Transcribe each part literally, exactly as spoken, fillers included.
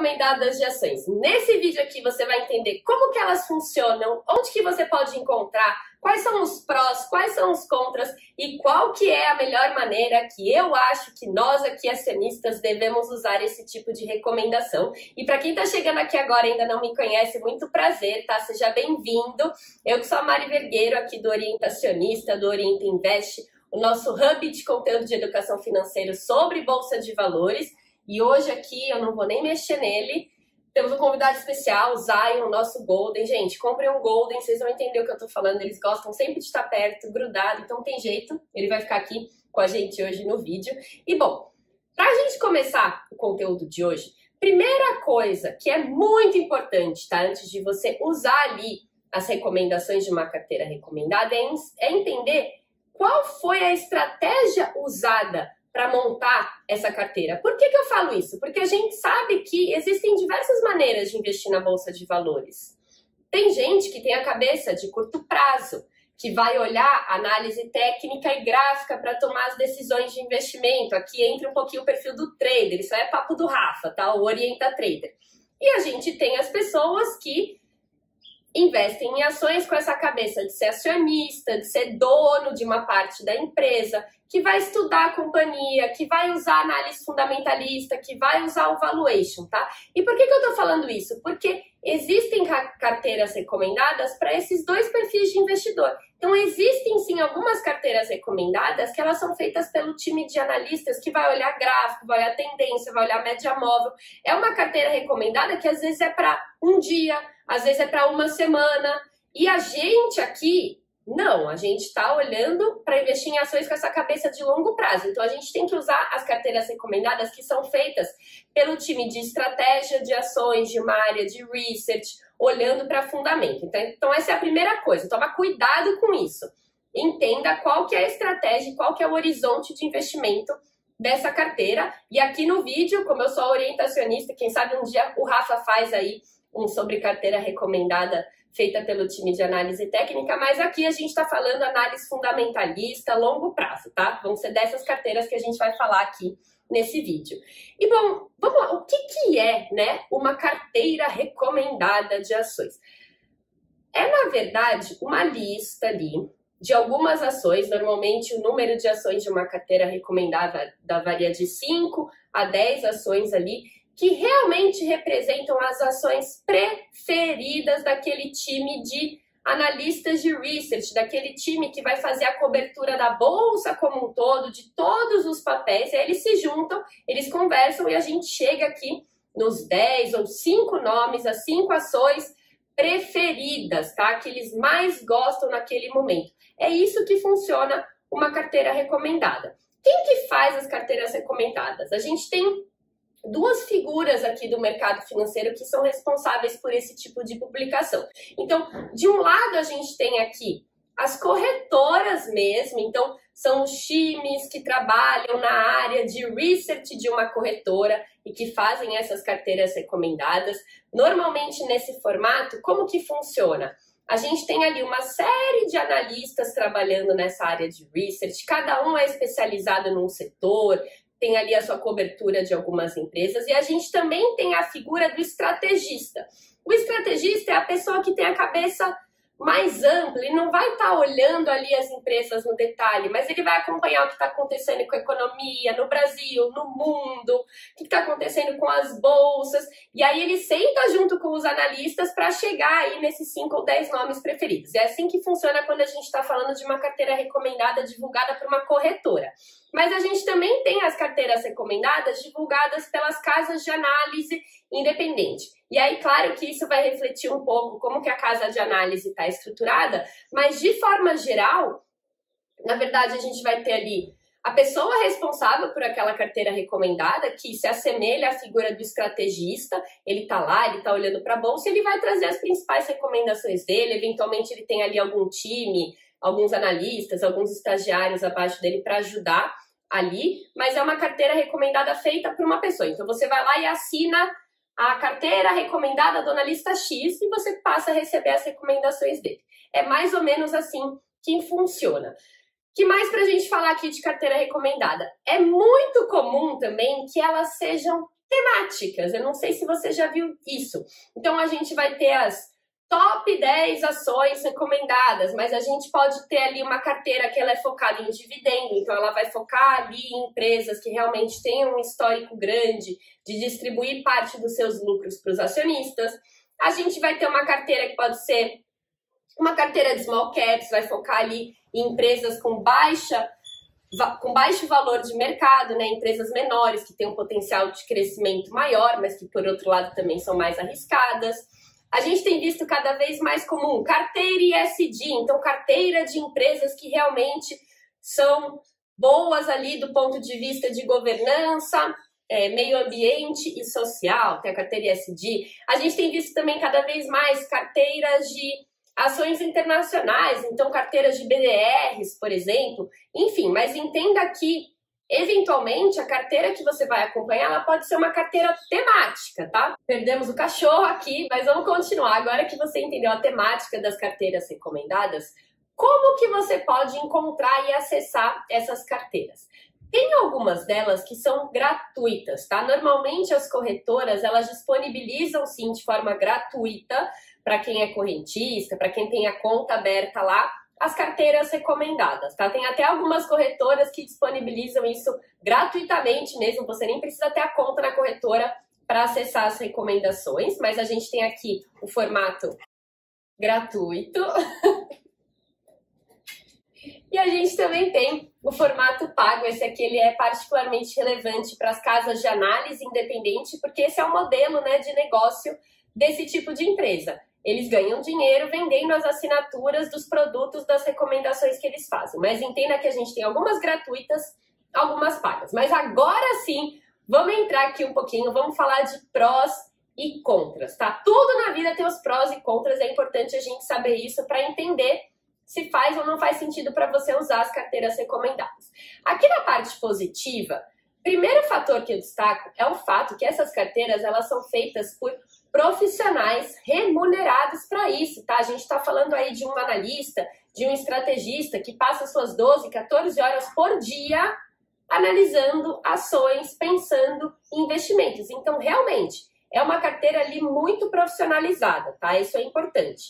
recomendadas de ações. Nesse vídeo aqui você vai entender como que elas funcionam, onde que você pode encontrar, quais são os prós, quais são os contras e qual que é a melhor maneira que eu acho que nós aqui acionistas devemos usar esse tipo de recomendação. E para quem está chegando aqui agora e ainda não me conhece, muito prazer, tá? Seja bem-vindo. Eu que sou a Mari Vergueiro aqui do Orientacionista, do Orienta Invest, o nosso hub de conteúdo de educação financeira sobre Bolsa de Valores. E hoje aqui, eu não vou nem mexer nele, temos um convidado especial, o Zion, o nosso Golden. Gente, comprem um Golden, vocês vão entender o que eu tô falando, eles gostam sempre de estar perto, grudado, então tem jeito, ele vai ficar aqui com a gente hoje no vídeo. E bom, pra gente começar o conteúdo de hoje, primeira coisa que é muito importante, tá? Antes de você usar ali as recomendações de uma carteira recomendada, é entender qual foi a estratégia usada para montar essa carteira. Por que que eu falo isso? Porque a gente sabe que existem diversas maneiras de investir na Bolsa de Valores. Tem gente que tem a cabeça de curto prazo, que vai olhar análise técnica e gráfica para tomar as decisões de investimento. Aqui entra um pouquinho o perfil do trader, isso é papo do Rafa, tá? O Orienta Trader. E a gente tem as pessoas que investem em ações com essa cabeça de ser acionista, de ser dono de uma parte da empresa, que vai estudar a companhia, que vai usar análise fundamentalista, que vai usar o valuation, tá? E por que que eu tô falando isso? Porque existem carteiras recomendadas para esses dois perfis de investidor. Então existem sim algumas carteiras recomendadas que elas são feitas pelo time de analistas que vai olhar gráfico, vai olhar tendência, vai olhar média móvel. É uma carteira recomendada que às vezes é para um dia, às vezes é para uma semana. E a gente aqui, não, a gente está olhando para investir em ações com essa cabeça de longo prazo. Então a gente tem que usar as carteiras recomendadas que são feitas pelo time de estratégia de ações, de uma área de research, olhando para fundamento. Então, então essa é a primeira coisa, toma cuidado com isso. Entenda qual que é a estratégia, qual que é o horizonte de investimento dessa carteira. E aqui no vídeo, como eu sou orientacionista, quem sabe um dia o Rafa faz aí um sobre carteira recomendada feita pelo time de análise técnica, mas aqui a gente está falando análise fundamentalista, longo prazo, tá? Vão ser dessas carteiras que a gente vai falar aqui nesse vídeo. E bom, vamos lá, o que que é, né, uma carteira recomendada de ações? É, na verdade, uma lista ali de algumas ações, normalmente o número de ações de uma carteira recomendada varia de cinco a dez ações ali, que realmente representam as ações preferidas daquele time de analistas de research, daquele time que vai fazer a cobertura da bolsa como um todo, de todos os papéis, e aí eles se juntam, eles conversam e a gente chega aqui nos dez ou cinco nomes, as cinco ações preferidas, tá? Que eles mais gostam naquele momento. É isso que funciona uma carteira recomendada. Quem que faz as carteiras recomendadas? A gente tem duas figuras aqui do mercado financeiro que são responsáveis por esse tipo de publicação. Então, de um lado a gente tem aqui as corretoras mesmo, então são os times que trabalham na área de research de uma corretora e que fazem essas carteiras recomendadas. Normalmente nesse formato, como que funciona? A gente tem ali uma série de analistas trabalhando nessa área de research, cada um é especializado num setor, tem ali a sua cobertura de algumas empresas, e a gente também tem a figura do estrategista. O estrategista é a pessoa que tem a cabeça mais ampla, ele não vai estar olhando ali as empresas no detalhe, mas ele vai acompanhar o que está acontecendo com a economia no Brasil, no mundo, o que está acontecendo com as bolsas, e aí ele senta junto com os analistas para chegar aí nesses cinco ou dez nomes preferidos. É assim que funciona quando a gente está falando de uma carteira recomendada divulgada por uma corretora. Mas a gente também tem as carteiras recomendadas divulgadas pelas casas de análise independente. E aí, claro que isso vai refletir um pouco como que a casa de análise está estruturada, mas de forma geral, na verdade, a gente vai ter ali a pessoa responsável por aquela carteira recomendada, que se assemelha à figura do estrategista, ele está lá, ele está olhando para a bolsa, ele vai trazer as principais recomendações dele, eventualmente ele tem ali algum time, alguns analistas, alguns estagiários abaixo dele para ajudar ali, mas é uma carteira recomendada feita por uma pessoa. Então você vai lá e assina a carteira recomendada do analista X e você passa a receber as recomendações dele. É mais ou menos assim que funciona. Que mais pra gente falar aqui de carteira recomendada? É muito comum também que elas sejam temáticas. Eu não sei se você já viu isso. Então, a gente vai ter as top dez ações recomendadas, mas a gente pode ter ali uma carteira que ela é focada em dividendo, então ela vai focar ali em empresas que realmente têm um histórico grande de distribuir parte dos seus lucros para os acionistas. A gente vai ter uma carteira que pode ser uma carteira de small caps, vai focar ali em empresas com baixa com baixo valor de mercado, né? Empresas menores que têm um potencial de crescimento maior, mas que por outro lado também são mais arriscadas. A gente tem visto cada vez mais comum carteira E S G, então carteira de empresas que realmente são boas ali do ponto de vista de governança, é, meio ambiente e social, tem a carteira E S G. A gente tem visto também cada vez mais carteiras de ações internacionais, então carteiras de B D Rs, por exemplo. Enfim, mas entenda que eventualmente, a carteira que você vai acompanhar, ela pode ser uma carteira temática, tá? Perdemos o cachorro aqui, mas vamos continuar. Agora que você entendeu a temática das carteiras recomendadas, como que você pode encontrar e acessar essas carteiras? Tem algumas delas que são gratuitas, tá? Normalmente as corretoras, elas disponibilizam sim de forma gratuita para quem é correntista, para quem tem a conta aberta lá, as carteiras recomendadas, tá? Tem até algumas corretoras que disponibilizam isso gratuitamente mesmo, você nem precisa ter a conta na corretora para acessar as recomendações, mas a gente tem aqui o formato gratuito. E a gente também tem o formato pago, esse aqui ele é particularmente relevante para as casas de análise independente, porque esse é o modelo, né, de negócio desse tipo de empresa. Eles ganham dinheiro vendendo as assinaturas dos produtos das recomendações que eles fazem. Mas entenda que a gente tem algumas gratuitas, algumas pagas. Mas agora sim, vamos entrar aqui um pouquinho, vamos falar de prós e contras, tá? Tudo na vida tem os prós e contras, é importante a gente saber isso para entender se faz ou não faz sentido para você usar as carteiras recomendadas. Aqui na parte positiva, primeiro fator que eu destaco é o fato que essas carteiras elas são feitas por profissionais remunerados para isso, tá? A gente está falando aí de um analista, de um estrategista que passa suas doze, quatorze horas por dia analisando ações, pensando em investimentos. Então, realmente, é uma carteira ali muito profissionalizada, tá? Isso é importante.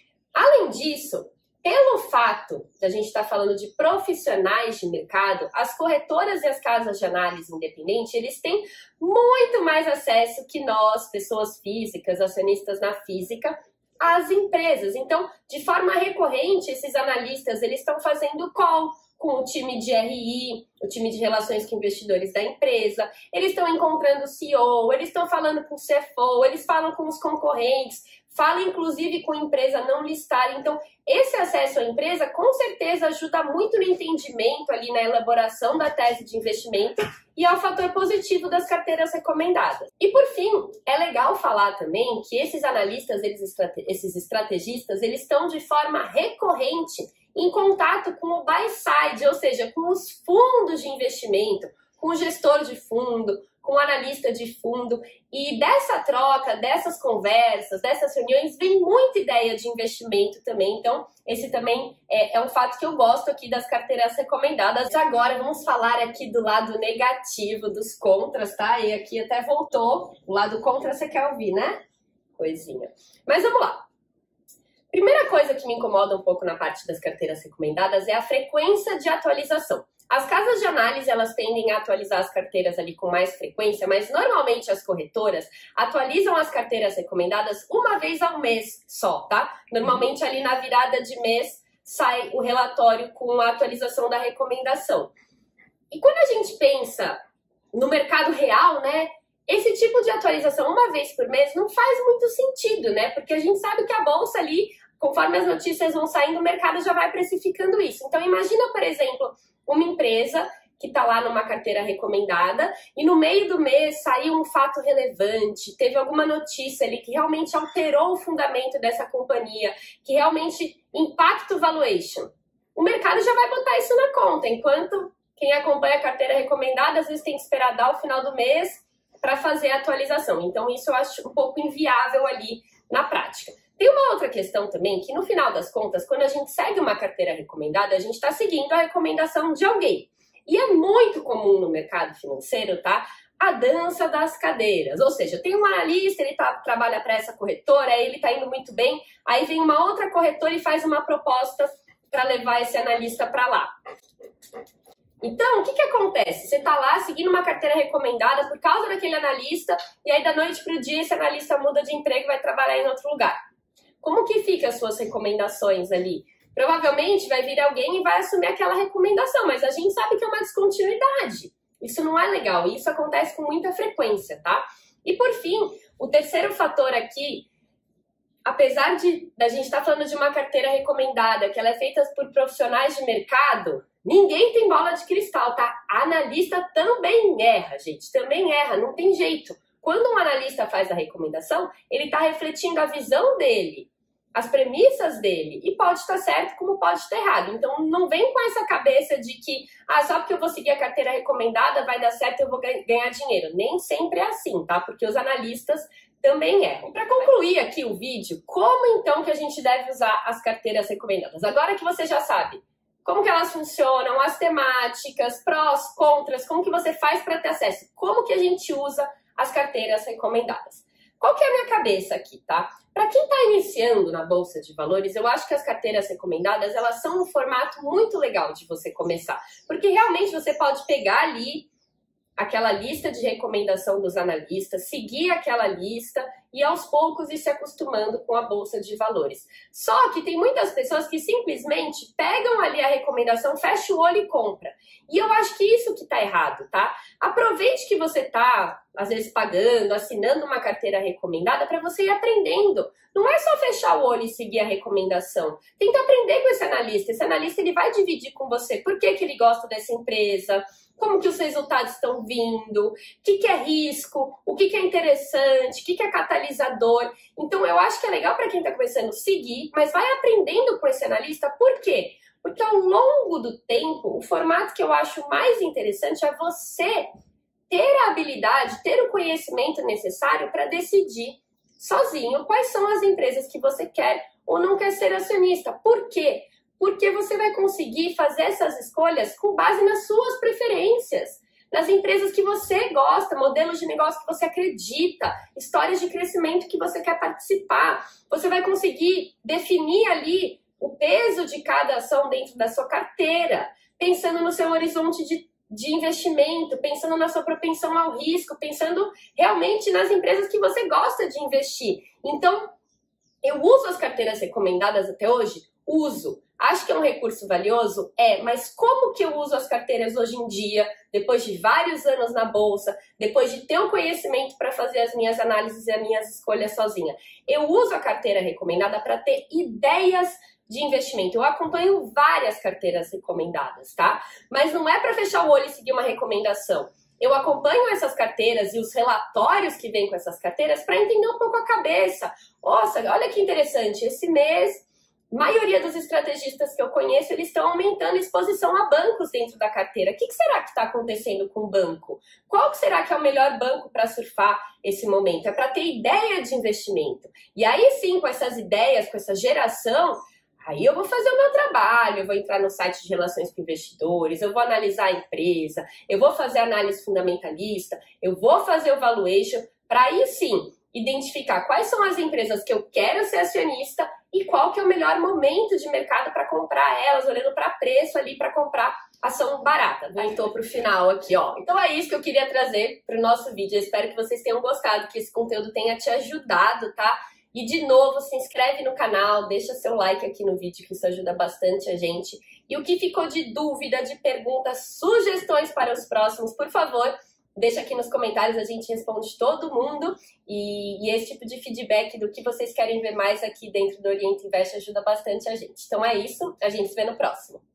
Além disso, pelo fato de a gente estar falando de profissionais de mercado, as corretoras e as casas de análise independente, eles têm muito mais acesso que nós, pessoas físicas, acionistas na física, às empresas. Então, de forma recorrente, esses analistas eles estão fazendo call com o time de R I, o time de relações com investidores da empresa, eles estão encontrando o C E O, eles estão falando com o C F O, eles falam com os concorrentes, falam inclusive com a empresa não listada. Então, esse acesso à empresa com certeza ajuda muito no entendimento ali na elaboração da tese de investimento e é o fator positivo das carteiras recomendadas. E por fim, é legal falar também que esses analistas, eles, esses estrategistas, eles estão de forma recorrente em contato com o buy side, ou seja, com os fundos de investimento, com o gestor de fundo, com o analista de fundo, e dessa troca, dessas conversas, dessas reuniões, vem muita ideia de investimento também. Então, esse também é, é um fato que eu gosto aqui das carteiras recomendadas. Agora, vamos falar aqui do lado negativo, dos contras, tá? E aqui até voltou, o lado contra você quer ouvir, né? Coisinha. Mas vamos lá. Primeira coisa que me incomoda um pouco na parte das carteiras recomendadas é a frequência de atualização. As casas de análise, elas tendem a atualizar as carteiras ali com mais frequência, mas normalmente as corretoras atualizam as carteiras recomendadas uma vez ao mês só, tá? Normalmente ali na virada de mês sai o relatório com a atualização da recomendação. E quando a gente pensa no mercado real, né? Esse tipo de atualização uma vez por mês não faz muito sentido, né? Porque a gente sabe que a bolsa ali, conforme as notícias vão saindo, o mercado já vai precificando isso. Então imagina, por exemplo, uma empresa que está lá numa carteira recomendada e no meio do mês saiu um fato relevante, teve alguma notícia ali que realmente alterou o fundamento dessa companhia, que realmente impacta o valuation. O mercado já vai botar isso na conta, enquanto quem acompanha a carteira recomendada às vezes tem que esperar dar o final do mês para fazer a atualização. Então, isso eu acho um pouco inviável ali na prática. Tem uma outra questão também, que no final das contas, quando a gente segue uma carteira recomendada, a gente está seguindo a recomendação de alguém. E é muito comum no mercado financeiro, tá? a dança das cadeiras. Ou seja, tem um analista, ele tá, trabalha para essa corretora, aí ele está indo muito bem, aí vem uma outra corretora e faz uma proposta para levar esse analista para lá. Então, o que, que acontece? Você está lá seguindo uma carteira recomendada por causa daquele analista, e aí da noite para o dia esse analista muda de emprego e vai trabalhar em outro lugar. Como que ficam as suas recomendações ali? Provavelmente vai vir alguém e vai assumir aquela recomendação, mas a gente sabe que é uma descontinuidade. Isso não é legal, e isso acontece com muita frequência, tá? E por fim, o terceiro fator aqui, apesar de da gente estar falando de uma carteira recomendada, que ela é feita por profissionais de mercado, ninguém tem bola de cristal, tá? A analista também erra, gente, também erra, não tem jeito. Quando um analista faz a recomendação, ele está refletindo a visão dele, as premissas dele, e pode estar certo como pode estar errado. Então não vem com essa cabeça de que ah, só porque eu vou seguir a carteira recomendada vai dar certo e eu vou ganhar dinheiro. Nem sempre é assim, tá? Porque os analistas também erram. Para concluir aqui o vídeo, como então que a gente deve usar as carteiras recomendadas? Agora que você já sabe como que elas funcionam, as temáticas, prós, contras, como que você faz para ter acesso, como que a gente usa as carteiras recomendadas. Qual que é a minha cabeça aqui, tá? Para quem está iniciando na Bolsa de Valores, eu acho que as carteiras recomendadas, elas são um formato muito legal de você começar, porque realmente você pode pegar ali aquela lista de recomendação dos analistas, seguir aquela lista e aos poucos ir se acostumando com a Bolsa de Valores. Só que tem muitas pessoas que simplesmente pegam ali a recomendação, fecha o olho e compra. E eu acho que isso que tá errado, tá? Aproveite que você tá, às vezes, pagando, assinando uma carteira recomendada para você ir aprendendo. Não é só fechar o olho e seguir a recomendação. Tenta aprender com esse analista. Esse analista ele vai dividir com você por que que ele gosta dessa empresa, como que os resultados estão vindo, o que, que é risco, o que, que é interessante, o que, que é catalisador. Então, eu acho que é legal para quem está começando a seguir, mas vai aprendendo com esse analista. Por quê? Porque ao longo do tempo, o formato que eu acho mais interessante é você ter a habilidade, ter o conhecimento necessário para decidir sozinho quais são as empresas que você quer ou não quer ser acionista. Por quê? Porque você vai conseguir fazer essas escolhas com base nas suas preferências, nas empresas que você gosta, modelos de negócio que você acredita, histórias de crescimento que você quer participar. Você vai conseguir definir ali o peso de cada ação dentro da sua carteira, pensando no seu horizonte de, de investimento, pensando na sua propensão ao risco, pensando realmente nas empresas que você gosta de investir. Então, eu uso as carteiras recomendadas até hoje? Uso. Acho que é um recurso valioso? É, mas como que eu uso as carteiras hoje em dia, depois de vários anos na Bolsa, depois de ter o conhecimento para fazer as minhas análises e as minhas escolhas sozinha? Eu uso a carteira recomendada para ter ideias de investimento. Eu acompanho várias carteiras recomendadas, tá? Mas não é para fechar o olho e seguir uma recomendação. Eu acompanho essas carteiras e os relatórios que vêm com essas carteiras para entender um pouco a cabeça. Nossa, olha que interessante, esse mês a maioria dos estrategistas que eu conheço, eles estão aumentando a exposição a bancos dentro da carteira. O que será que está acontecendo com o banco? Qual será que é o melhor banco para surfar esse momento? É para ter ideia de investimento. E aí sim, com essas ideias, com essa geração, aí eu vou fazer o meu trabalho, eu vou entrar no site de relações com investidores, eu vou analisar a empresa, eu vou fazer análise fundamentalista, eu vou fazer o valuation, para aí sim identificar quais são as empresas que eu quero ser acionista e qual que é o melhor momento de mercado para comprar elas, olhando para preço ali para comprar ação barata. Voltou para o final aqui, ó. Então é isso que eu queria trazer para o nosso vídeo. Eu espero que vocês tenham gostado, que esse conteúdo tenha te ajudado, tá? E de novo, se inscreve no canal, deixa seu like aqui no vídeo, que isso ajuda bastante a gente. E o que ficou de dúvida, de perguntas, sugestões para os próximos, por favor, deixa aqui nos comentários, a gente responde todo mundo. E, e esse tipo de feedback do que vocês querem ver mais aqui dentro do Orienta Invest ajuda bastante a gente. Então é isso, a gente se vê no próximo.